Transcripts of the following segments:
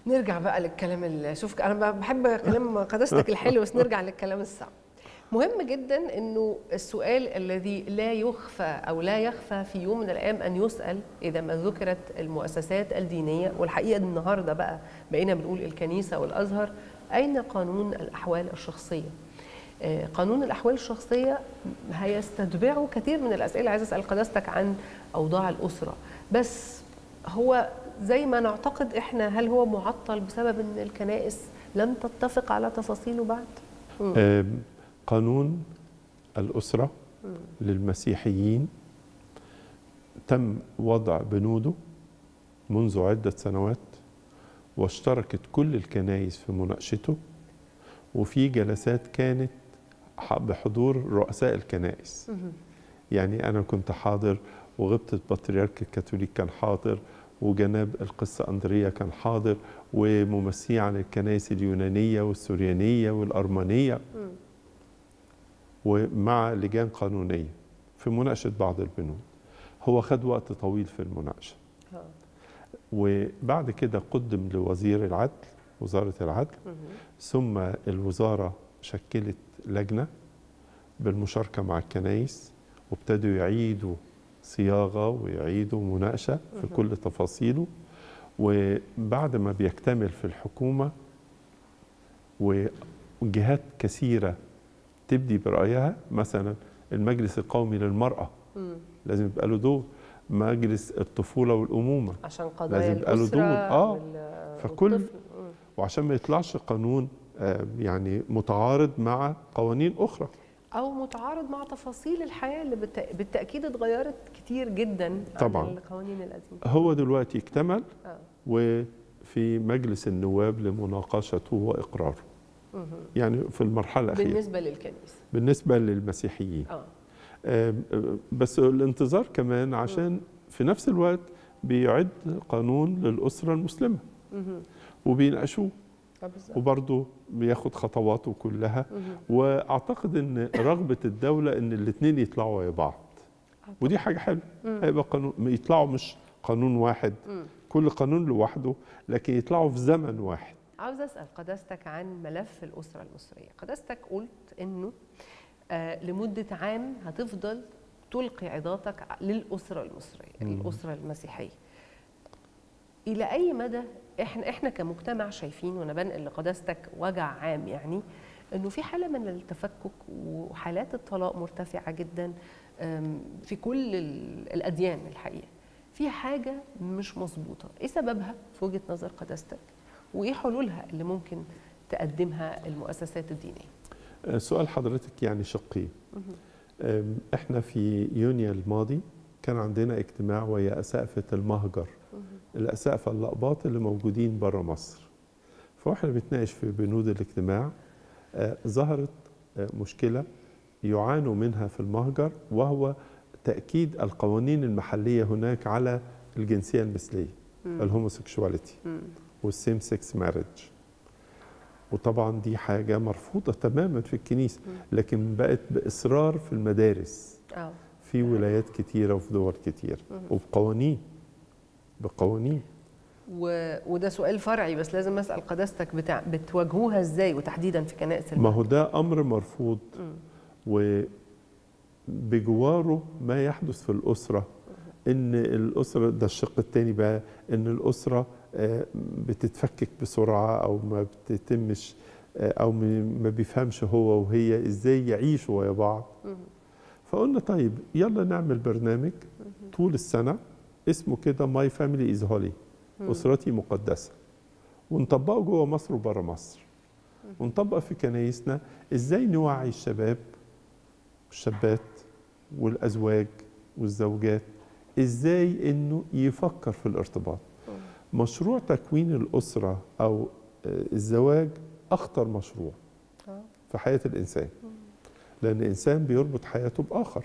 نرجع بقى للكلام شوف انا بحب كلام قداستك الحلو، بس نرجع للكلام الصعب. مهم جدا انه السؤال الذي لا يخفى او لا يخفى في يوم من الايام ان يسال اذا ما ذكرت المؤسسات الدينيه، والحقيقه النهارده بقى بقينا بنقول الكنيسه والازهر، اين قانون الاحوال الشخصيه؟ قانون الاحوال الشخصيه هيستتبعه كثير من الاسئله. عايزه اسال قداستك عن اوضاع الاسره، بس هو زي ما نعتقد احنا، هل هو معطل بسبب ان الكنائس لم تتفق على تفاصيله بعد؟ قانون الأسرة للمسيحيين تم وضع بنوده منذ عدة سنوات، واشتركت كل الكنائس في مناقشته، وفي جلسات كانت بحضور رؤساء الكنائس. يعني أنا كنت حاضر، وغبطة البطريرك الكاثوليك كان حاضر، وجناب القس أندريا كان حاضر، وممثلين عن الكنائس اليونانية والسوريانية والأرمنية، ومع لجان قانونية في مناقشة بعض البنود. هو خد وقت طويل في المناقشة، وبعد كده قدم لوزير العدل، وزارة العدل، ثم الوزارة شكلت لجنة بالمشاركة مع الكنائس، وابتدوا يعيدوا صياغة ويعيدوا مناقشة في كل تفاصيله. وبعد ما بيكتمل في الحكومة وجهات كثيرة تبدي برأيها، مثلا المجلس القومي للمرأة لازم يبقى له دور، مجلس الطفولة والأمومة عشان قضايا لازم يبقى له دور، فكل وعشان ما يطلعش قانون يعني متعارض مع قوانين أخرى أو متعارض مع تفاصيل الحياة اللي بالتأكيد اتغيرت كتير جدا طبعا عن القوانين القديمة. هو دلوقتي اكتمل وفي مجلس النواب لمناقشته وإقراره، يعني في المرحلة الأخيرة بالنسبة للكنيسة، بالنسبة للمسيحيين. بس الانتظار كمان عشان في نفس الوقت بيعد قانون للأسرة المسلمة وبيناقشوه، وبرضه بياخد خطواته كلها. واعتقد ان رغبه الدوله ان الاثنين يطلعوا يا بعض، ودي حاجه حلوه. هيبقى قانون يطلعوا مش قانون واحد، كل قانون لوحده، لكن يطلعوا في زمن واحد. عاوز اسال قداستك عن ملف الاسره المصريه. قداستك قلت انه لمده عام هتفضل تلقي عظاتك للاسره المصريه، الاسره المسيحيه. إلى أي مدى إحنا كمجتمع شايفين، وأنا بنقل لقداستك وجع عام، يعني إنه في حالة من التفكك وحالات الطلاق مرتفعة جدا في كل الأديان الحقيقة. في حاجة مش مظبوطة، إيه سببها في وجهة نظر قداستك؟ وإيه حلولها اللي ممكن تقدمها المؤسسات الدينية؟ سؤال حضرتك يعني شقين. إحنا في يونيو الماضي كان عندنا اجتماع ويا أسقفة المهجر، الأسقفة الأقباط اللي موجودين برا مصر. فإحنا بنتناقش في بنود الاجتماع. ظهرت مشكلة يعانوا منها في المهجر، وهو تأكيد القوانين المحلية هناك على الجنسية المثلية، الهوموسيكشواليتي والسيم سكس ماريج. وطبعا دي حاجة مرفوضة تماما في الكنيسة، لكن بقت بإصرار في المدارس في ولايات كتيرة وفي دول كتير، وبقوانين وده سؤال فرعي، بس لازم اسال قداستك بتواجهوها ازاي، وتحديدا في كنائس ما هو ده امر مرفوض، وبجواره ما يحدث في الاسره، ان الاسره ده الشق الثاني بقى، ان الاسره بتتفكك بسرعه، او ما بتتمش، او ما بيفهمش هو وهي ازاي يعيشوا ويا بعض. فقلنا طيب يلا نعمل برنامج طول السنه اسمه كده ماي فاميلي از هولي، أسرتي مقدسة، ونطبقه جوه مصر وبره مصر، ونطبق في كنايسنا إزاي نوعي الشباب والشابات والأزواج والزوجات إزاي إنه يفكر في الارتباط. مشروع تكوين الأسرة أو الزواج أخطر مشروع في حياة الإنسان، لأن الإنسان بيربط حياته بآخر،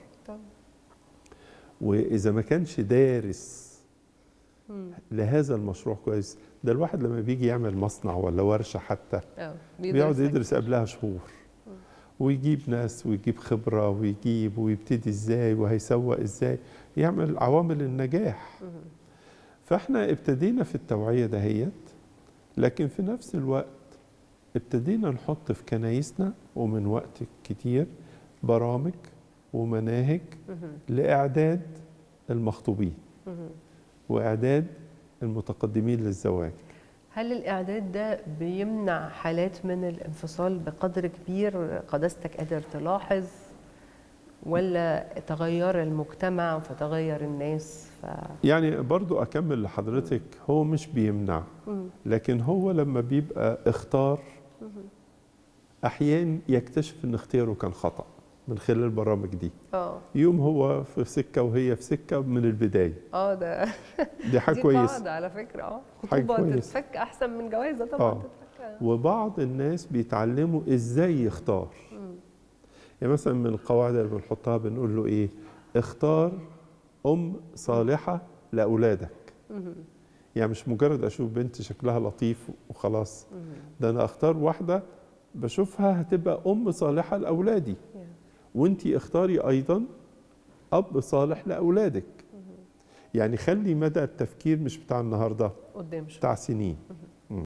وإذا ما كانش دارس لهذا المشروع كويس، ده الواحد لما بيجي يعمل مصنع ولا ورشة حتى بيقعد يدرس قبلها شهور، ويجيب ناس ويجيب خبرة ويبتدي ازاي وهيسوق ازاي، يعمل عوامل النجاح. فاحنا ابتدينا في التوعية دهيت لكن في نفس الوقت ابتدينا نحط في كنايسنا ومن وقت كتير برامج ومناهج لإعداد المخطوبين وإعداد المتقدمين للزواج. هل الإعداد ده بيمنع حالات من الانفصال بقدر كبير قداستك قادر تلاحظ، ولا تغير المجتمع فتغير الناس؟ يعني برضو أكمل لحضرتك، هو مش بيمنع، لكن هو لما بيبقى اختار أحيان يكتشف أن اختياره كان خطأ من خلال البرامج دي. يوم هو في سكة وهي في سكة من البداية. ده دي حاجة كويسة. قاعدة على فكرة. خطوبة تتفك أحسن من جوازة طبعا. تتفك. وبعض الناس بيتعلموا إزاي يختار. يعني مثلا من القواعد اللي بنحطها بنقول له إيه؟ اختار أم صالحة لأولادك. يعني مش مجرد أشوف بنت شكلها لطيف وخلاص، ده أنا أختار واحدة بشوفها هتبقى أم صالحة لأولادي، وانتي اختاري أيضا أب صالح لأولادك. يعني خلي مدى التفكير مش بتاع النهاردة، قدام بتاع سنين.